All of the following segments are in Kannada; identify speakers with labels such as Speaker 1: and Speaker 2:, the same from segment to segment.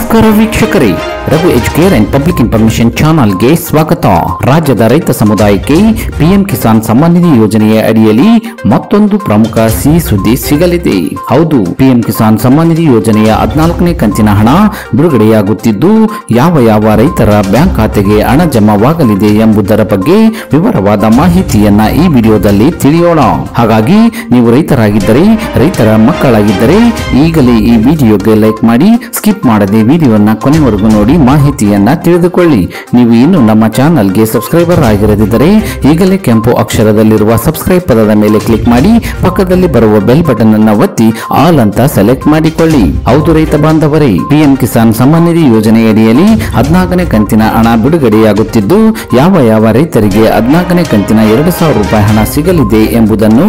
Speaker 1: ನಮಸ್ಕಾರ ವೀಕ್ಷಕರೇ, Raghu educare and public information ಚಾನಲ್ಗೆ ಸ್ವಾಗತ. ರಾಜ್ಯದ ರೈತ ಸಮುದಾಯಕ್ಕೆ ಪಿಎಂ ಕಿಸಾನ್ ಸಮ್ಮಾನ್ ನಿಧಿ ಯೋಜನೆಯ ಅಡಿಯಲ್ಲಿ ಮತ್ತೊಂದು ಪ್ರಮುಖ ಸಿಹಿ ಸುದ್ದಿ ಸಿಗಲಿದೆ. ಹೌದು, ಪಿಎಂ ಕಿಸಾನ್ ಸಮ್ಮಾನ್ ನಿಧಿ ಯೋಜನೆಯ 14ನೇ ಕಂತಿನ ಹಣ ಬಿಡುಗಡೆಯಾಗುತ್ತಿದ್ದು, ಯಾವ ರೈತರ ಬ್ಯಾಂಕ್ ಖಾತೆಗೆ ಹಣ ಜಮಾವಾಗಲಿದೆ ಎಂಬುದರ ಬಗ್ಗೆ ವಿವರವಾದ ಮಾಹಿತಿಯನ್ನ ಈ ವಿಡಿಯೋದಲ್ಲಿ ತಿಳಿಯೋಣ. ಹಾಗಾಗಿ ನೀವು ರೈತರಾಗಿದ್ದರೆ, ರೈತರ ಮಕ್ಕಳಾಗಿದ್ದರೆ ಈಗಲೇ ಈ ವಿಡಿಯೋಗೆ ಲೈಕ್ ಮಾಡಿ, ಸ್ಕಿಪ್ ಮಾಡದೆ ವಿಡಿಯೋನ ಕೊನೆವರೆಗೂ ನೋಡಿ ಮಾಹಿತಿಯನ್ನ ತಿಳಿದುಕೊಳ್ಳಿ. ನೀವು ಇನ್ನು ನಮ್ಮ ಚಾನಲ್ಗೆ ಸಬ್ಸ್ಕ್ರೈಬರ್ ಆಗಿರದಿದ್ದರೆ ಈಗಲೇ ಕೆಂಪು ಅಕ್ಷರದಲ್ಲಿರುವ ಸಬ್ಸ್ಕ್ರೈಬ್ ಪದದ ಮೇಲೆ ಕ್ಲಿಕ್ ಮಾಡಿ, ಪಕ್ಕದಲ್ಲಿ ಬರುವ ಬೆಲ್ ಬಟನ್ ಅನ್ನು ಒತ್ತಿ ಆಲ್ ಅಂತ ಸೆಲೆಕ್ಟ್ ಮಾಡಿಕೊಳ್ಳಿ. ಹೌದು ರೈತ ಬಾಂಧವರೇ, ಪಿಎಂ ಕಿಸಾನ್ ಸಮ್ಮಾನ್ ನಿಧಿ ಯೋಜನೆಯಡಿಯಲ್ಲಿ 14ನೇ ಕಂತಿನ ಹಣ ಬಿಡುಗಡೆಯಾಗುತ್ತಿದ್ದು, ಯಾವ ರೈತರಿಗೆ 14ನೇ ಕಂತಿನ 2,000 ರೂಪಾಯಿ ಹಣ ಸಿಗಲಿದೆ ಎಂಬುದನ್ನು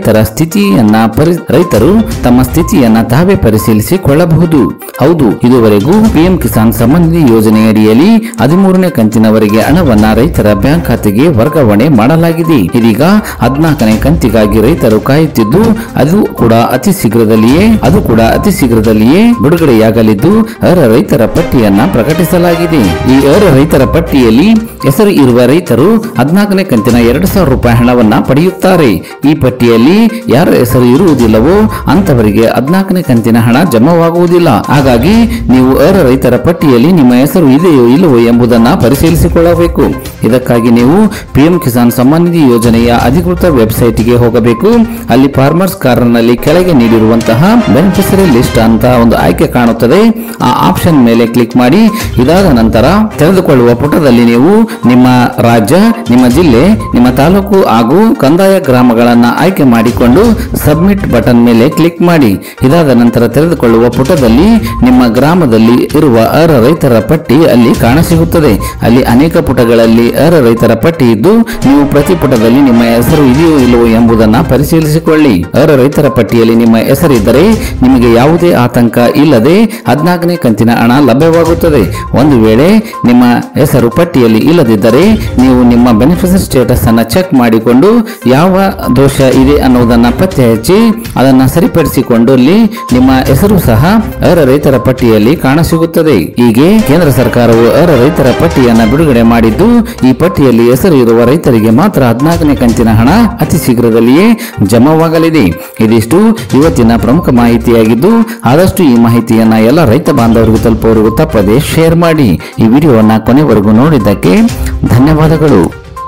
Speaker 1: ರೈತರು ತಮ್ಮ ಸ್ಥಿತಿಯನ್ನ ತಾವೇ ಪರಿಶೀಲಿಸಿಕೊಳ್ಳಬಹುದು. ಹೌದು, ಇದುವರೆಗೂ ಪಿಎಂ ಕಿಸಾನ್ ಸಮ್ಮಾನ್ ನಿಧಿ ಯೋಜನೆಯಡಿಯಲ್ಲಿ 13ನೇ ಕಂತಿನವರೆಗೆ ಹಣವನ್ನ ರೈತರ ಬ್ಯಾಂಕ್ ಖಾತೆಗೆ ವರ್ಗಾವಣೆ ಮಾಡಲಾಗಿದೆ. ಇದೀಗ 14ನೇ ಕಂತಿಗಾಗಿ ರೈತರು ಕಾಯುತ್ತಿದ್ದು, ಅದು ಕೂಡ ಅತಿ ಶೀಘ್ರದಲ್ಲಿಯೇ ಬಿಡುಗಡೆಯಾಗಲಿದ್ದು, ಅರ್ಹ ರೈತರ ಪಟ್ಟಿಯನ್ನ ಪ್ರಕಟಿಸಲಾಗಿದೆ. ಈ ಅರ್ಹ ರೈತರ ಪಟ್ಟಿಯಲ್ಲಿ ಹೆಸರು ಇರುವ ರೈತರು 14ನೇ ಕಂತಿನ 2,000 ರೂಪಾಯಿ ಹಣವನ್ನ ಪಡೆಯುತ್ತಾರೆ. ಈ ಪಟ್ಟಿಯಲ್ಲಿ ಯಾರ ಹೆಸರು ಇರುವುದಿಲ್ಲವೋ ಅಂತವರಿಗೆ 14ನೇ ಕಂತಿನ ಹಣ ಜಮಾವಾಗುವುದಿಲ್ಲ. ಹಾಗಾಗಿ ನೀವು ಅರ್ಹ ರೈತರ ಪಟ್ಟಿಯಲ್ಲಿ ನಿಮ್ಮ ಹೆಸರು ಇದೆಯೋ ಇಲ್ಲವೋ ಎಂಬುದನ್ನು ಪರಿಶೀಲಿಸಿಕೊಳ್ಳಬೇಕು. ಇದಕ್ಕಾಗಿ ನೀವು ಪಿಎಂ ಕಿಸಾನ್ ಸಮ್ಮಾನ್ ನಿಧಿ ಯೋಜನೆಯ ಅಧಿಕೃತ ವೆಬ್ಸೈಟ್ಗೆ ಹೋಗಬೇಕು. ಅಲ್ಲಿ ಫಾರ್ಮರ್ಸ್ ಕಾರ್ನರ್ನಲ್ಲಿ ಕೆಳಗೆ ನೀಡಿರುವಂತಹ ಬೆನಿಫಿಷರಿ ಲಿಸ್ಟ್ ಅಂತ ಒಂದು ಆಯ್ಕೆ ಕಾಣುತ್ತದೆ. ಆ ಆಪ್ಷನ್ ಮೇಲೆ ಕ್ಲಿಕ್ ಮಾಡಿ. ಇದಾದ ನಂತರ ತೆರೆದುಕೊಳ್ಳುವ ಪುಟದಲ್ಲಿ ನೀವು ನಿಮ್ಮ ರಾಜ್ಯ, ನಿಮ್ಮ ಜಿಲ್ಲೆ, ನಿಮ್ಮ ತಾಲೂಕು ಹಾಗೂ ಕಂದಾಯ ಗ್ರಾಮಗಳನ್ನ ಆಯ್ಕೆ ಮಾಡಿಕೊಂಡು ಸಬ್ಮಿಟ್ ಬಟನ್ ಮೇಲೆ ಕ್ಲಿಕ್ ಮಾಡಿ. ಇದಾದ ನಂತರ ತೆರೆದುಕೊಳ್ಳುವ ಪುಟದಲ್ಲಿ ನಿಮ್ಮ ಗ್ರಾಮದಲ್ಲಿ ಇರುವ ಅರ್ಹ ರೈತರ ಪಟ್ಟಿ ಅಲ್ಲಿ ಕಾಣಸಿಗುತ್ತದೆ. ಅಲ್ಲಿ ಅನೇಕ ಪುಟಗಳಲ್ಲಿ ಅರ್ಹ ರೈತರ ಪಟ್ಟಿ ಇದ್ದು, ನೀವು ಪ್ರತಿ ಪುಟದಲ್ಲಿ ನಿಮ್ಮ ಹೆಸರು ಇದೆಯೋ ಇಲ್ಲವೋ ಎಂಬುದನ್ನು ಪರಿಶೀಲಿಸಿಕೊಳ್ಳಿ. ಅರ್ಹ ರೈತರ ಪಟ್ಟಿಯಲ್ಲಿ ನಿಮ್ಮ ಹೆಸರಿದ್ದರೆ ನಿಮಗೆ ಯಾವುದೇ ಆತಂಕ ಇಲ್ಲದೆ 14ನೇ ಕಂತಿನ ಹಣ ಲಭ್ಯವಾಗುತ್ತದೆ. ಒಂದು ವೇಳೆ ನಿಮ್ಮ ಹೆಸರು ಪಟ್ಟಿಯಲ್ಲಿ ಇಲ್ಲದಿದ್ದರೆ ನೀವು ನಿಮ್ಮ ಬೆನಿಫಿಷರಿ ಸ್ಟೇಟಸ್ ಅನ್ನು ಚೆಕ್ ಮಾಡಿಕೊಂಡು ಯಾವ ದೋಷ ಇದೆ ಅನ್ನೋದನ್ನ ಪತ್ತೆ ಹಚ್ಚಿ ಅದನ್ನು ಸರಿಪಡಿಸಿಕೊಂಡು ನಿಮ್ಮ ಹೆಸರು ಸಹ ಅರ್ಹ ರೈತರ ಪಟ್ಟಿಯಲ್ಲಿ ಕಾಣಸಿಗುತ್ತದೆ. ಹೀಗೆ ಕೇಂದ್ರ ಸರ್ಕಾರವು ಅರ್ಹ ರೈತರ ಪಟ್ಟಿಯನ್ನು ಬಿಡುಗಡೆ ಮಾಡಿದ್ದು, ಈ ಪಟ್ಟಿಯಲ್ಲಿ ಹೆಸರು ಇರುವ ರೈತರಿಗೆ ಮಾತ್ರ 14ನೇ ಕಂತಿನ ಹಣ ಅತಿ ಶೀಘ್ರದಲ್ಲಿಯೇ ಜಮಾವಾಗಲಿದೆ. ಇದಿಷ್ಟು ಇವತ್ತಿನ ಪ್ರಮುಖ ಮಾಹಿತಿಯಾಗಿದ್ದು, ಆದಷ್ಟು ಈ ಮಾಹಿತಿಯನ್ನ ಎಲ್ಲ ರೈತ ಬಾಂಧವರಿಗೂ ತಲುಪುವವರೆಗೂ ತಪ್ಪದೆ ಶೇರ್ ಮಾಡಿ. ಈ ವಿಡಿಯೋವನ್ನ ಕೊನೆವರೆಗೂ ನೋಡಿದ್ದಕ್ಕೆ ಧನ್ಯವಾದಗಳು.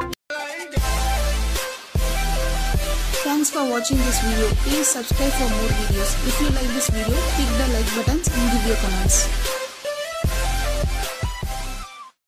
Speaker 2: Thanks for watching this video. Please subscribe for more videos. If you like this video, click the like buttons and give your comments.